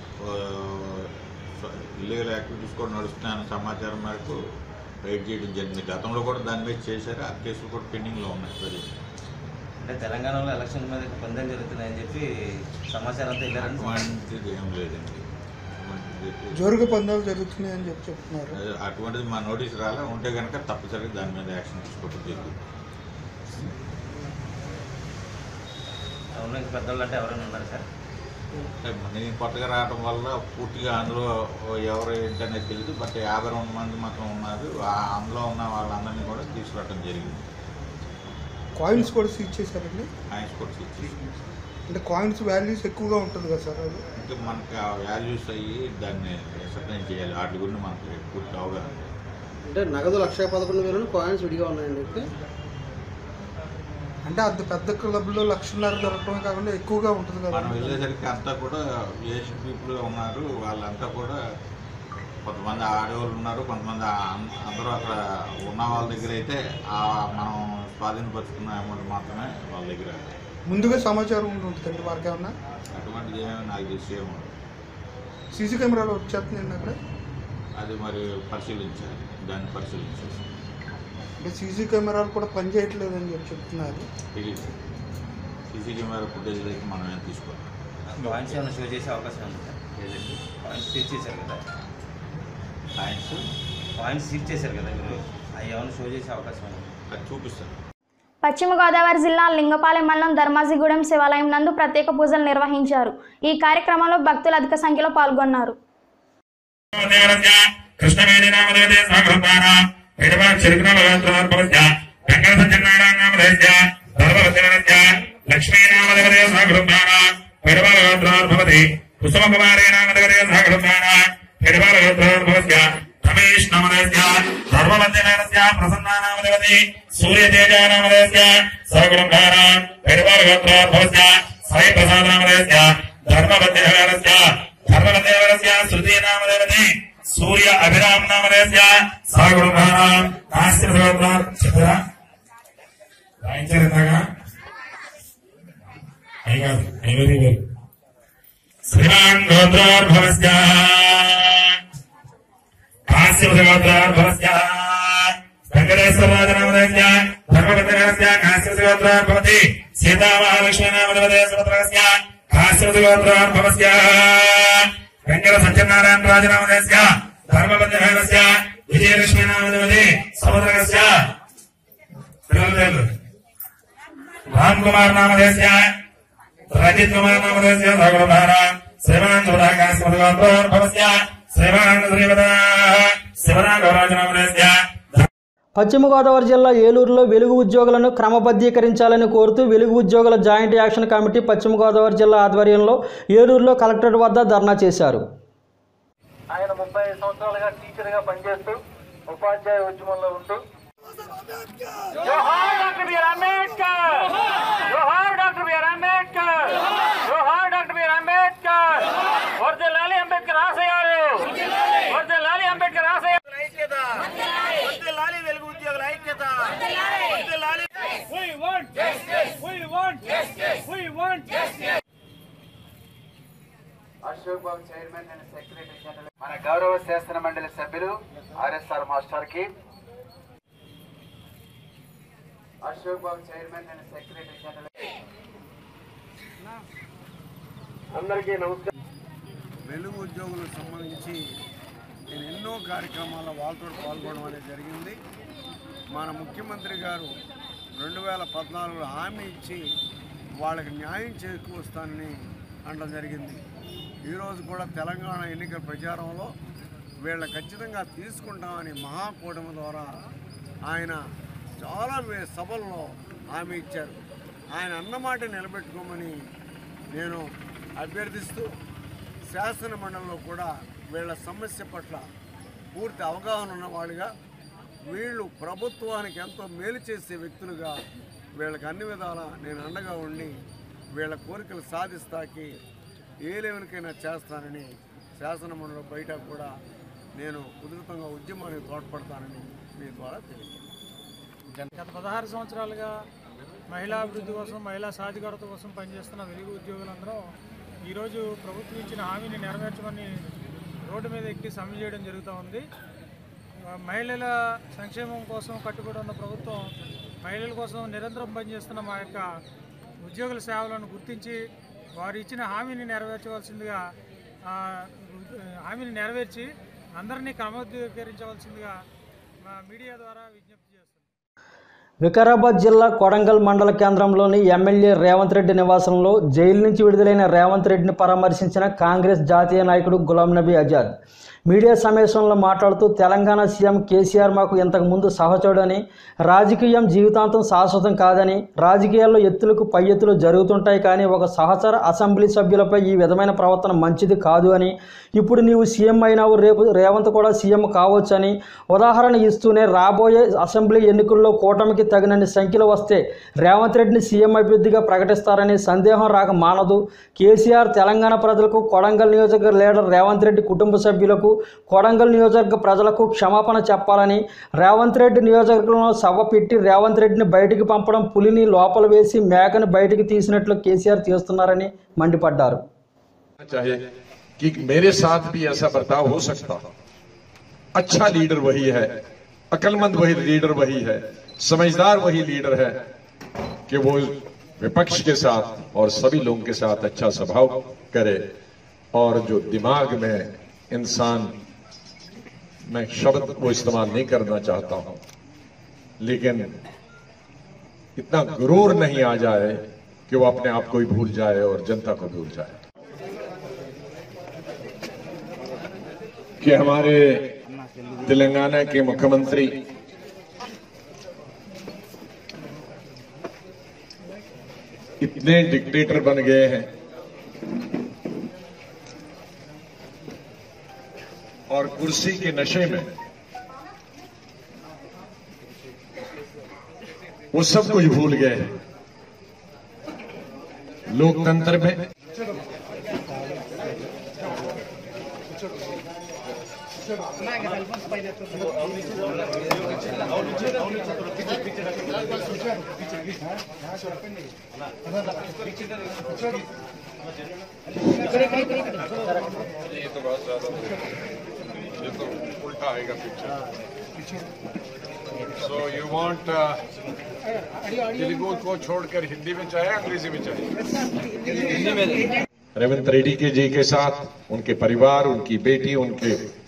ఇల్లీగల్ యాక్టివిటీస్ కూడా నడుస్తున్నాయన్న సమాచారం మేరకు రైడ్ చేయడం జరిగింది. గతంలో కూడా దాని మీద చేశారు. ఆ కేసులు కూడా పెండింగ్లో ఉన్నాయి.
అంటే తెలంగాణలో ఎలక్షన్ మీద పందెం జరుగుతున్నాయని చెప్పి సమాచారం అంతా వెళ్ళారని
అటువంటిది ఏం లేదండి.
జోరుగా పందాలు జరుగుతున్నాయని చెప్పి చెప్తున్నారు.
అటువంటిది మా నోటీస్ రాలే. ఉంటే కనుక తప్పనిసరిగా దాని మీద యాక్షన్ తీసుకోవడం జరుగుతుంది.
టౌన్లో పెద్దవాళ్ళు అంటే ఎవరైనా ఉన్నారు సార్?
నేను కొత్తగా రావడం వల్ల పూర్తిగా అందులో ఎవరు ఏంటనేది తెలియదు. బట్ 52 మంది మాత్రం ఉన్నారు. అందులో ఉన్న వాళ్ళందరినీ కూడా తీసుకురావడం జరిగింది.
కాయిన్స్ కూడా సీజ్ చేశారండి.
కాయిన్స్ కూడా సీజ్ చేశారు.
అంటే కాయిన్స్ వాల్యూస్ ఎక్కువగా ఉంటుంది కదా సార్? అది
అంటే మనకి ఆ వాల్యూస్ అయ్యి దాన్ని ఎక్స్ప్లెయిన్ చేయాలి. వాటి గురించి మనకి పూర్తి అవగాహన.
అంటే నగదు 1,11,000 కాయిన్స్ విడిగా ఉన్నాయండి.
అంటే అంత పెద్ద క్లబ్లో 1,00,000 దొరకడమే కాకుండా ఎక్కువగా ఉంటుంది కదా.
మనం వెళ్ళేసరికి అంతా కూడా ఏజ్డ్ పీపుల్ ఉన్నారు. వాళ్ళంతా కూడా కొంతమంది ఆడవాళ్ళు ఉన్నారు, కొంతమంది అందరూ అక్కడ ఉన్న వాళ్ళ దగ్గర అయితే మనం స్వాధీనపరుచుకున్న అమౌంట్ మాత్రమే వాళ్ళ దగ్గర.
ముందుగా సమాచారం ఉంటుందండి వారికి ఏమన్నా?
అటువంటిది ఏమైనా నాకు తెలిసి ఏముంది.
సీసీ కెమెరాలో వచ్చేస్తుందండి అక్కడ?
అది మరి పరిశీలించాలి. దాన్ని పరిశీలించాలి.
అంటే సీసీ కెమెరాలు కూడా పనిచేయట్లేదని చెప్పి చెప్తున్నారు.
తెలియదు. సీసీ కెమెరా ఫుటేజ్ అయితే మనం ఏం తీసుకోవాలి.
కాయిన్స్ ఏమైనా షో చేసే అవకాశం ఉంది సార్? లేదండి. కాయిన్స్ సీజ్ చేశారు కదా. కాయిన్స్ సీజ్ చేశారు కదా మీరు. అవి ఏమైనా షో చేసే అవకాశం ఉంది?
అది చూపిస్తారు.
పశ్చిమ గోదావరి జిల్లా లింగపాలెం మండలం ధర్మాజిగూడెం శివాలయం నందు ప్రత్యేక పూజలు నిర్వహించారు. ఈ కార్యక్రమంలో భక్తులు అధిక సంఖ్యలో పాల్గొన్నారు.
सूर्य तेजा नामधेयस्य सगुणकारा परिवारगोत्रोद्भवस्य साई प्रसाद नामधेयस्य धर्मवद्देवरस्य श्रुति नामधेयति सूर्य अभिराम नामधेयस्य सगुणकारा नास्ति भगवत्वार चित्रा रायचरनागा ऐगरी श्रीमान गोत्रोद्भवस्य नास्ति भगवत्वार वेंकटेश्वरराजनामधेयस्य धर्मपतिनस्य काश्यपतिगोत्रोद्भवति सीतामहालक्ष्मी नामधेयस्य काश्यपतिगोत्रोद्भवस्य वेंकटसत्यनारायणराजनामधेयस्य धर्मपतिनस्य विजयलक्ष्मी नामधेयति समुद्रस्य रामकुमार नामधेयस्य रजित कुमार नामधेयस्य सगुणधारा श्रीमान काश्यपतिगोत्रोद्भवस्य श्रीमान शिवरागौराजनामधेयस्य
పశ్చిమ గోదావరి జిల్లా ఏలూరులో వెలుగు ఉద్యోగులను క్రమబద్ధీకరించాలని కోరుతూ వెలుగు ఉద్యోగుల జాయింట్ యాక్షన్ కమిటీ పశ్చిమ గోదావరి జిల్లా ఆధ్వర్యంలో ఏలూరులో కలెక్టరేట్ వద్ద ధర్నా చేశారు.
ఆయన 35 సంవత్సరాలుగా టీచర్గా పనిచేస్తూ ఉపాధ్యాయ ఉద్యమంలో ఉంటూ జోహార్ డాక్టర్ బిఆర్ అంబేద్కర్, జోహార్ డాక్టర్ బిఆర్ అంబేద్కర్, జోహార్ డాక్టర్ బిఆర్ అంబేద్కర్, వర్ధిల్లాలి అంబేద్కర్ ఆశయాలు, వర్ధిల్లాలి అంబేద్కర్ ఆశయాలు. ఐక్యత, వర్ధిల్లాలి వెలుగు ఉద్యోగుల ఐక్యత, వర్ధిల్లాలి. We want justice, we want justice, we want justice. Ashok Babu chairman and secretary general, మన గౌరవ శాసన మండలి సభ్యులు ఆర్ఎస్ఆర్ మాస్టర్ కి, Ashok Babu chairman and secretary general అందరికీ నమస్కారం.
వెలుగు ఉద్యోగులకు సంబంధించి
నేను ఎన్నో కార్యక్రమాల్లో వాళ్ళతో పాల్గొనడం అనేది జరిగింది. మన ముఖ్యమంత్రి గారు 2014లో హామీ ఇచ్చి వాళ్ళకి న్యాయం చేకూరుస్తానని అనడం జరిగింది. ఈరోజు కూడా తెలంగాణ ఎన్నికల ప్రచారంలో వీళ్ళ ఖచ్చితంగా తీసుకుంటామని మహాకూటమి ద్వారా ఆయన చాలా సభల్లో హామీ ఇచ్చారు. ఆయన అన్నమాట నిలబెట్టుకోమని నేను అభ్యర్థిస్తూ శాసన మండలిలో కూడా వీళ్ళ సమస్య పట్ల పూర్తి అవగాహన ఉన్నవాళ్ళుగా, వీళ్ళు ప్రభుత్వానికి ఎంతో మేలు చేసే వ్యక్తులుగా వీళ్ళకి అన్ని విధాలా నేను అండగా ఉండి వీళ్ళ కోరికలు సాధిస్తాకి ఏ లెవెల్కైనా చేస్తానని శాసన మండలి బయట కూడా నేను ఉధృతంగా ఉద్యమానికి తోడ్పడతానని మీ ద్వారా తెలియజేస్తాను.
గత 16 సంవత్సరాలుగా మహిళా అభివృద్ధి కోసం, మహిళా సాధికారత కోసం పనిచేస్తున్న వెలుగు ఉద్యోగులందరూ ఈరోజు ప్రభుత్వం ఇచ్చిన హామీని నెరవేర్చమని రోడ్డు మీద ఎక్కి సమ్మె చేయడం జరుగుతూ ఉంది. మహిళల సంక్షేమం కోసం కట్టుబడి ఉన్న ప్రభుత్వం మహిళల కోసం నిరంతరం పనిచేస్తున్న మా యొక్క ఉద్యోగుల సేవలను గుర్తించి వారు ఇచ్చిన హామీని నెరవేర్చవలసిందిగా, హామీని నెరవేర్చి అందరినీ క్రమోద్ధీకరించవలసిందిగా మా మీడియా ద్వారా విజ్ఞప్తి చేస్తున్నాం.
వికారాబాద్ జిల్లా కొడంగల్ మండల కేంద్రంలోని ఎమ్మెల్యే రేవంత్ రెడ్డి నివాసంలో జైలు నుంచి విడుదలైన రేవంత్ రెడ్డిని పరామర్శించిన కాంగ్రెస్ జాతీయ నాయకుడు గులాం నబీ ఆజాద్ మీడియా సమావేశంలో మాట్లాడుతూ తెలంగాణ సీఎం కేసీఆర్ మాకు ఇంతకు ముందు సహచరుడని, రాజకీయం జీవితాంతం శాశ్వతం కాదని, రాజకీయాల్లో ఎత్తులకు పై ఎత్తులు జరుగుతుంటాయి కానీ ఒక సహచర అసెంబ్లీ సభ్యులపై ఈ విధమైన ప్రవర్తన మంచిది కాదు అని, ఇప్పుడు నీవు సీఎం అయినావు, రేపు రేవంత్ కూడా సీఎం కావచ్చని ఉదాహరణ ఇస్తూనే రాబోయే అసెంబ్లీ ఎన్నికల్లో కూటమికి తగినన్ని సంఖ్యలు వస్తే రేవంత్ రెడ్డిని సీఎం అభ్యర్థిగా ప్రకటిస్తారని సందేహం రాక మానదు. కేసీఆర్ తెలంగాణ ప్రజలకు, కొడంగల్ నియోజకవర్గ లీడర్ రేవంత్ రెడ్డి కుటుంబ సభ్యులకు, కొడంగల్ నియోజకవర్గ ప్రజలకు క్షమాపణ చెప్పాలని, రేవంత్ రెడ్డి నియోజకవర్గంలో సభ పెట్టి రేవంత్ రెడ్డిని బయటికి పంపడం పులిని లోపల వేసి మేకని బయటికి తీసినట్లు కేసీఆర్ చేస్తున్నారని మండిపడ్డారు.
कि मेरे साथ भी ऐसा बर्ताव हो सकता, अच्छा लीडर वही है, अक्लमंद वही लीडर वही है, समझदार वही लीडर है कि वो विपक्ष के साथ और सभी लोगों के साथ अच्छा स्वभाव करे और जो दिमाग में इंसान, मैं शब्द वो इस्तेमाल नहीं करना चाहता हूं, लेकिन इतना गुरूर नहीं आ जाए कि वो अपने आप को ही भूल जाए और जनता को भूल जाए कि हमारे तेलंगाना के मुख्यमंत्री इतने डिक्टेटर बन गए हैं और कुर्सी के नशे में वो सब कुछ भूल गए हैं। लोकतंत्र में ये तो बहुत ज्यादा, ये तो उल्टा आएगा picture. So you want Telugu को छोड़कर हिंदी में चाहे अंग्रेजी में चाहे? हिंदी में। रेवंत रेड्डी के जी के साथ उनके परिवार, उनकी बेटी, उनके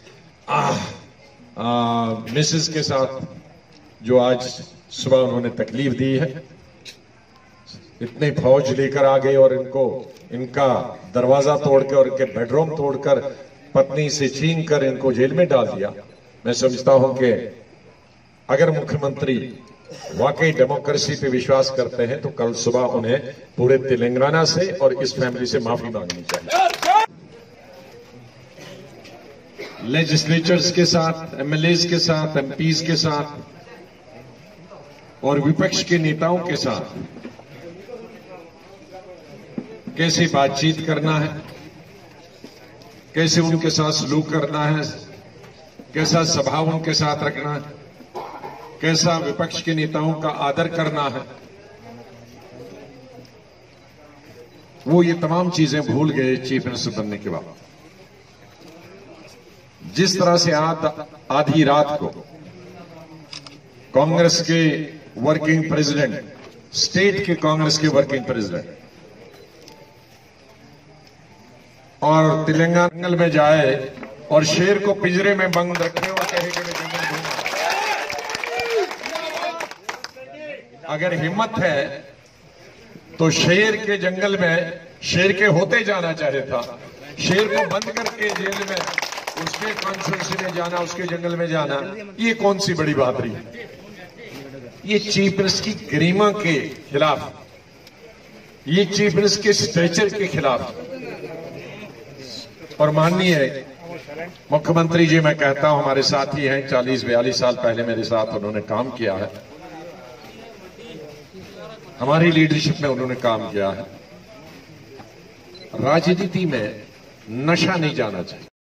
मिसेस के साथ जो आज सुबह उन्होंने तकलीफ दी है, इतने फौज लेकर आ गए और इनको, इनका दरवाजा तोड़कर और इनके बेडरूम तोड़कर पत्नी से छीन कर इनको जेल में डाल दिया। मैं समझता हूं कि अगर मुख्यमंत्री वाकई डेमोक्रेसी पे विश्वास करते हैं तो कल सुबह उन्हें पूरे तेलंगाना से और इस फैमिली से माफी मांगनी चाहिए। लेजिस्लेचर्स के साथ, एमएलएस के साथ, एमपीज के साथ और विपक्ष के नेताओं के साथ कैसे बातचीत करना है, कैसे उनके साथ सलूक करना है, कैसा स्वभाव उनके साथ रखना है, कैसा विपक्ष के नेताओं का आदर करना है, वो ये तमाम चीजें भूल गए चीफ मिनिस्टर बनने के बाद। जिस तरह से आधी रात को कांग्रेस के वर्किंग प्रेसिडेंट, स्टेट के कांग्रेस के वर्किंग प्रेसिडेंट और तेलंगाना में जाए और शेर को पिंजरे में बंद रखे और कहे कि मैं जंगल घूमा। अगर हिम्मत है तो शेर के जंगल में शेर के होते जाना चाहे था। शेर को बंद करके जेल में उसके कॉन्स्टिट्यूंसी में जाना, उसके जंगल में जाना, ये कौन सी बड़ी बात रही? ये चीफ मिनिस्टर की गरिमा के खिलाफ, ये चीफ मिनिस्टर के स्ट्रेचर के खिलाफ। और माननीय मुख्यमंत्री जी, मैं कहता हूं हमारे साथी हैं, 40-42 साल पहले मेरे साथ उन्होंने काम किया है, हमारी लीडरशिप में उन्होंने काम किया है। राजनीति में नशा नहीं जाना चाहिए।